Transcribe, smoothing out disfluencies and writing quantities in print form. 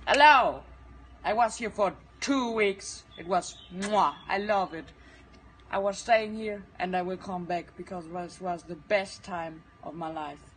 Hello! I was here for 2 weeks. It was mwah. I love it. I was staying here and I will come back because this was the best time of my life.